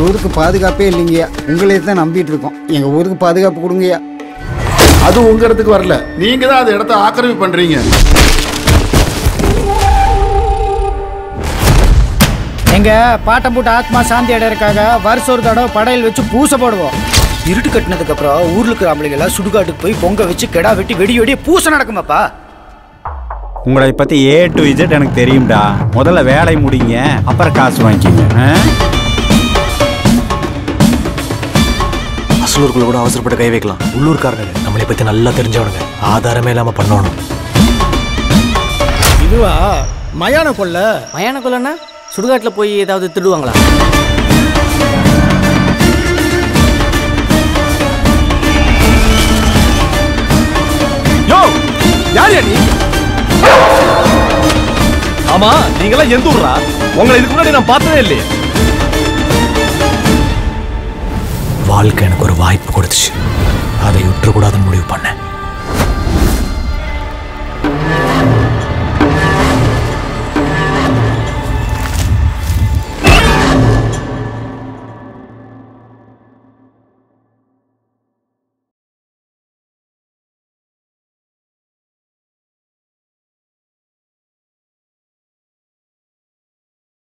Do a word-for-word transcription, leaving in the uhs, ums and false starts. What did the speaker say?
ஊருக்கு பாதுகாப்பே இல்லைங்கய்யா. உங்களே தான் நம்பிட்டு இருக்கோம். எங்க ஊருக்கு பாதுகாப்பு கொடுங்கய்யா. அது உங்க இடத்துக்கு வரல, நீங்க தான் அந்த இடத்த ஆக்கிரமிப்பு பண்றீங்க. எங்க பாட்டம் போட்டு ஆத்மா சாந்தி அடையறக்காக வருஷம் ஒரு தடவை படையல் வச்சு பூசை போடுவோம். இருட்டு கட்டினதுக்கு அப்புறம் ஊர்ல இருக்கிற ஆம்பளைங்க சுடுகாட்டுக்கு போய் பொங்க வச்சு கெடா வெட்டி வெடி வெடிய பூசை நடக்குமாப்பா. உங்களை பத்தி ஏ டு இசட் எனக்கு தெரியும்டா. முதல்ல வேலை முடிங்க, அப்புறம் காசு வாங்கிக்கிங்க. அசலூருக்குள்ள கூட அவசரப்பட்டு கை வைக்கலாம். உள்ளூர்காரங்க நம்மளை பத்தி நல்லா தெரிஞ்சவனுங்க. ஆதாரமே இல்லாம பண்ணணும். இதுவா மயான கொள்ள? மயான கொள்ளனா சுடுகாட்டுல போய் ஏதாவது திருடுவாங்களா? யோ யார் நீ? ஆமா, நீங்களாம் எந்த ஊர்ரா? உங்களை இதுக்கு முன்னாடி நான் பார்த்ததே இல்லையே. வாழ்க்கை எனக்கு ஒரு வாய்ப்பு கொடுத்துச்சு, அதை விட்டுறக்கூடாதுன்னு முடிவு பண்ணேன்.